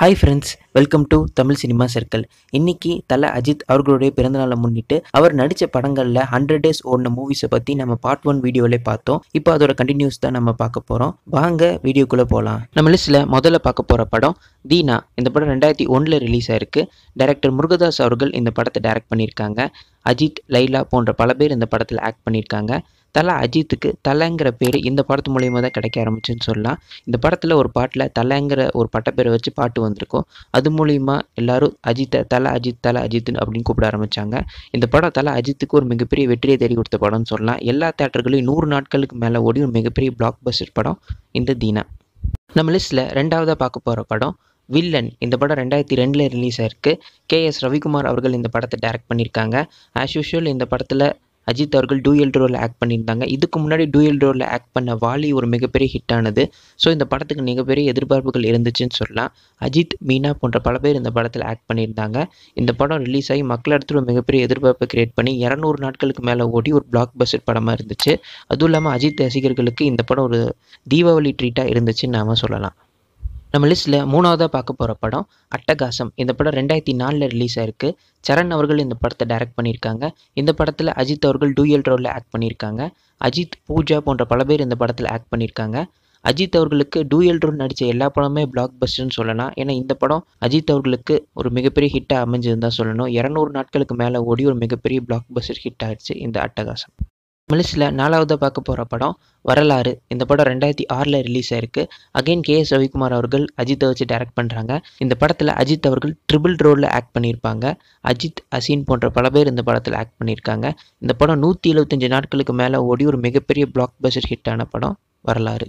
Hi friends, welcome to Tamil cinema circle. இன்னைக்கு தல அஜித் அவர்களுடைய பிறந்தநாளை முன்னிட்டு அவர் நடித்த படங்களில் 100 டேஸ் ஓடின மூவிஸை பற்றி நம்ம பார்ட் 1 வீடியோவிலே பார்த்தோம். இப்போ அதோட கண்டினியூஸ் தான் நம்ம பார்க்க போகிறோம். வாங்க வீடியோக்குள்ளே போகலாம். நம்ம லிஸ்ட்டில் முதல்ல பார்க்க போகிற படம் தீனா. இந்த படம் 2001 ரிலீஸ் ஆயிருக்கு. டைரக்டர் முருகதாஸ் அவர்கள் இந்த படத்தை டைரக்ட் பண்ணியிருக்காங்க. அஜித், லைலா போன்ற பல பேர் இந்த படத்தில் ஆக்ட் பண்ணியிருக்காங்க. தல அஜித்துக்கு தலங்கிற பேர் இந்த படத்து மூலியமாக தான் கிடைக்க ஆரம்பிச்சுன்னு சொல்லலாம். இந்த படத்தில் ஒரு பாட்டில் தலங்கிற ஒரு பட்டப்பேரை வச்சு பாட்டு வந்திருக்கும். அது மூலிமா எல்லாரும் அஜித்தை தல அஜித் அப்படின்னு கூப்பிட ஆரம்பித்தாங்க. இந்த படம் தல அஜித்துக்கு ஒரு மிகப்பெரிய வெற்றியை தேடி கொடுத்த படம்னு சொல்லலாம். எல்லா தேட்டர்களையும் 100 நாட்களுக்கு மேலே ஓடி ஒரு மிகப்பெரிய பிளாக்பஸ்டர் படம் இந்த தீனா. நம்ம லிஸ்ட்டில் ரெண்டாவதாக பார்க்க போகிற படம் வில்லன். இந்த படம் 2002 ரிலீஸ் ஆயிருக்கு. KS ரவிக்குமார் அவர்கள் இந்த படத்தை டைரக்ட் பண்ணியிருக்காங்க. ஆஸ் யூஷுவல் இந்த படத்தில் அஜித் அவர்கள் டூயல் ரோலில் ஆக்ட் பண்ணியிருந்தாங்க. இதுக்கு முன்னாடி டூயல் ரோலில் ஆக்ட் பண்ண வாலி ஒரு மிகப்பெரிய ஹிட் ஆனது. ஸோ இந்த படத்துக்கு மிகப்பெரிய எதிர்பார்ப்புகள் இருந்துச்சுன்னு சொல்லலாம். அஜித், மீனா போன்ற பல பேர் இந்த படத்தில் ஆக்ட் பண்ணியிருந்தாங்க. இந்த படம் ரிலீஸ் ஆகி மக்கள் இடத்துல ஒரு மிகப்பெரிய எதிர்பார்ப்பை கிரியேட் பண்ணி 200 நாட்களுக்கு மேலே ஓடி ஒரு பிளாக் பஸ்டர் படமாக இருந்துச்சு. அதுவும் இல்லாமல் அஜித் ரசிகர்களுக்கு இந்த படம் ஒரு தீபாவளி ட்ரீட்டாக இருந்துச்சுன்னு நாம சொல்லலாம். நம்ம லிஸ்ட்டில் மூணாவதாக பார்க்க போகிற படம் அட்டகாசம். இந்த படம் 2004 ரிலீஸ் ஆயிருக்கு. சரண் அவர்கள் இந்த படத்தை டைரக்ட் பண்ணியிருக்காங்க. இந்த படத்தில் அஜித் அவர்கள் டூயல் ரோலில் ஆக்ட் பண்ணியிருக்காங்க. அஜித், பூஜா போன்ற பல பேர் இந்த படத்தில் ஆக்ட் பண்ணியிருக்காங்க. அஜித் அவர்களுக்கு டூயல் ரோல் நடித்த எல்லா படமுமே பிளாக் பஸ்டர்னு சொல்லலாம். ஏன்னா இந்த படம் அஜித் அவர்களுக்கு ஒரு மிகப்பெரிய ஹிட்டாக அமைஞ்சதுன்னு தான் சொல்லணும். 200 நாட்களுக்கு மேலே ஓடி ஒரு மிகப்பெரிய பிளாக் பஸ்டர் ஹிட் ஆயிடுச்சு இந்த அட்டகாசம். லிஸ்ட்டில் நாலாவதாக பார்க்க போகிற படம் வரலாறு. இந்த படம் 2006 ரிலீஸ் ஆயிருக்கு. அகைன் KS ரவிக்குமார் அவர்கள் அஜித்தை வச்சு டைரக்ட் பண்ணுறாங்க. இந்த படத்தில் அஜித் அவர்கள் ட்ரிபிள் ரோலில் ஆக்ட் பண்ணியிருப்பாங்க. அஜித், அசீன் போன்ற பல பேர் இந்த படத்தில் ஆக்ட் பண்ணியிருக்காங்க. இந்த படம் 175 நாட்களுக்கு மேலே ஓடி ஒரு மிகப்பெரிய பிளாக் பஸ்டர் ஹிட்டான படம் வரலாறு.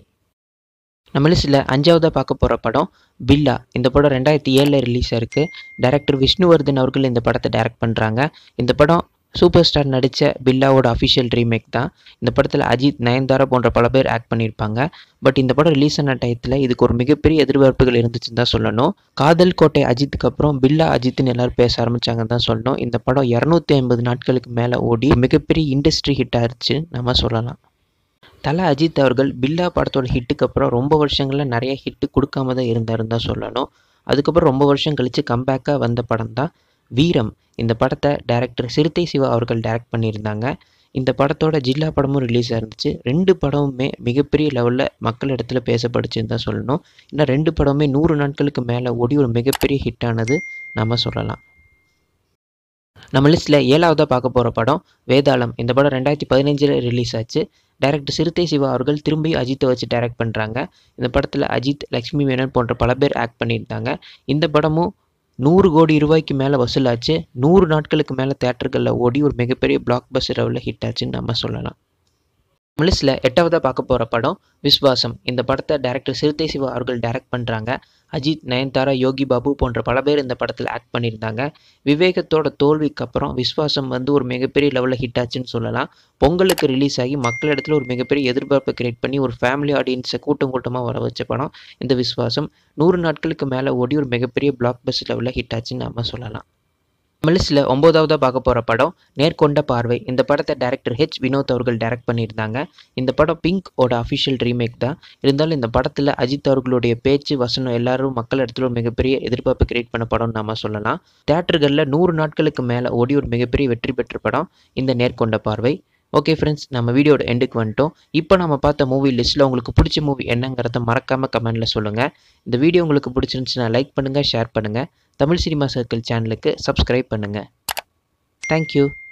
நம்ம லிஸ்ட்டில் அஞ்சாவதாக பார்க்க போகிற படம் பில்லா. இந்த படம் 2007 ரிலீஸ் ஆயிருக்கு. டைரக்டர் விஷ்ணுவர்தன் அவர்கள் இந்த படத்தை டைரக்ட் பண்ணுறாங்க. இந்த படம் சூப்பர் ஸ்டார் நடித்த பில்லாவோட அஃபிஷியல் ரீமேக் தான். இந்த படத்தில் அஜித், நயன்தாரா போன்ற பல பேர் ஆக்ட் பண்ணியிருப்பாங்க. பட் இந்த படம் ரிலீஸ் ஆன டயத்தில் இதுக்கு ஒரு மிகப்பெரிய எதிர்பார்ப்புகள் இருந்துச்சுன்னு தான் சொல்லணும். காதல் கோட்டை அஜித்துக்கு அப்புறம் பில்லா அஜித்னு எல்லாரும் பேச ஆரம்பித்தாங்கன்னு தான் சொல்லணும். இந்த படம் 250 நாட்களுக்கு மேலே ஓடி மிகப்பெரிய இண்டஸ்ட்ரி ஹிட் ஆயிடுச்சு நம்ம சொல்லலாம். தல அஜித் அவர்கள் பில்லா படத்தோட ஹிட்டுக்கு அப்புறம் ரொம்ப வருஷங்களில் நிறைய ஹிட்டு கொடுக்காம தான் இருந்தாருன்னு தான் சொல்லணும். அதுக்கப்புறம் ரொம்ப வருஷம் கழித்து கம்பேக்காக வந்த படம் தான் வீரம். இந்த படத்தை டைரக்டர் சிறுத்தை சிவா அவர்கள் டைரக்ட் பண்ணியிருந்தாங்க. இந்த படத்தோட ஜில்லா படமும் ரிலீஸ் ஆயிருந்துச்சு. 2 படமுமே மிகப்பெரிய லெவலில் மக்கள் இடத்துல பேசப்படுச்சுன்னு தான் சொல்லணும். இன்னும் 2 படமுமே 100 நாட்களுக்கு மேலே ஓடி ஒரு மிகப்பெரிய ஹிட் ஆனது நம்ம சொல்லலாம். நம்ம லிஸ்ட்டில் 7ஆவதாக பார்க்க போகிற படம் வேதாளம். இந்த படம் 2015 ரிலீஸ் ஆச்சு. டைரக்டர் சிறுத்தை சிவா அவர்கள் திரும்பி அஜித்தை வச்சு டைரக்ட் பண்ணுறாங்க. இந்த படத்தில் அஜித், லக்ஷ்மி மேனன் போன்ற பல பேர் ஆக்ட் பண்ணியிருந்தாங்க. இந்த படமும் 100 கோடி ரூபாய்க்கு மேலே வசூலாச்சு. 100 நாட்களுக்கு மேலே தேட்டர்களில் ஓடி ஒரு மிகப்பெரிய பிளாக் பஸ்டர் லெவலில் ஹிட் ஆச்சுன்னு நம்ம சொல்லலாம். நம்ம லிஸ்ட்டில் 8ஆவதாக பார்க்க போகிற படம் விஸ்வாசம். இந்த படத்தை டைரக்டர் சிறுத்தை சிவா அவர்கள் டைரக்ட் பண்ணுறாங்க. அஜித், நயன்தாரா, யோகி பாபு போன்ற பல பேர் இந்த படத்தில் ஆக்ட் பண்ணியிருந்தாங்க. விவேகத்தோட தோல்விக்கு அப்புறம் விஸ்வாசம் ஒரு மிகப்பெரிய லெவலில் ஹிட் ஆச்சுன்னு சொல்லலாம். பொங்கலுக்கு ரிலீஸ் ஆகி மக்களிடத்தில் ஒரு மிகப்பெரிய எதிர்பார்ப்பை கிரியேட் பண்ணி ஒரு ஃபேமிலி ஆடியன்ஸை கூட்டமாக வர வச்ச படம் இந்த விஸ்வாசம். 100 நாட்களுக்கு மேலே ஓடி ஒரு மிகப்பெரிய பிளாக் பஸ்டர் லெவலில் ஹிட் ஆச்சுன்னு நம்ம சொல்லலாம். நம்ம லிஸ்ட்டில் 9ஆவதாக பார்க்க போகிற படம் நேர்கொண்ட பார்வை. இந்த படத்தை டைரக்டர் வினோத் அவர்கள் டைரக்ட் பண்ணியிருந்தாங்க. இந்த படம் பிங்க்-ஓட அஃபிஷியல் ரீமேக் தான். இருந்தாலும் இந்த படத்தில் அஜித் அவர்களுடைய பேச்சு, வசனம் எல்லாரும் மக்கள் இடத்துல ஒரு மிகப்பெரிய எதிர்பார்ப்பு கிரியேட் பண்ண படம்னு நம்ம சொல்லலாம். தேட்டர்களில் 100 நாட்களுக்கு மேலே ஓடி ஒரு மிகப்பெரிய வெற்றி பெற்ற படம் இந்த நேர்கொண்ட பார்வை. ஓகே ஃப்ரெண்ட்ஸ், நம்ம வீடியோட எண்டுக்கு வந்துட்டோம். இப்போ நம்ம பார்த்த மூவி லிஸ்ட்டில் உங்களுக்கு பிடிச்ச மூவி என்னங்கிறத மறக்காமல் கமெண்ட்டில் சொல்லுங்கள். இந்த வீடியோ உங்களுக்கு பிடிச்சிருந்துச்சுன்னா லைக் பண்ணுங்கள், ஷேர் பண்ணுங்கள். தமிழ் சினிமா சர்க்கிள் சேனலுக்கு சப்ஸ்கிரைப் பண்ணுங்கள். தேங்க்யூ.